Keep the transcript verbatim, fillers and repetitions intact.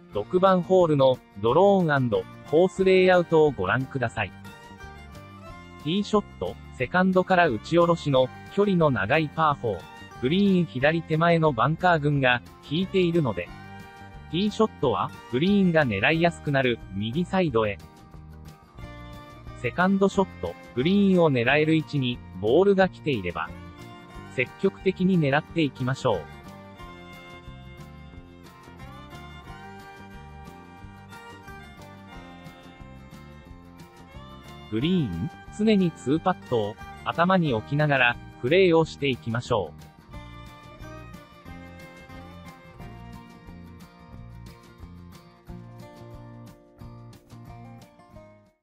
ろくばんホールのドローン&コースレイアウトをご覧ください。ティーショット、セカンドから打ち下ろしの距離の長いパーフォー。グリーン左手前のバンカー群が引いているので、ティーショットはグリーンが狙いやすくなる右サイドへ。セカンドショット、グリーンを狙える位置にボールが来ていれば、積極的に狙っていきましょう。グリーン、常にツーパットを頭に置きながらプレーをしていきましょう。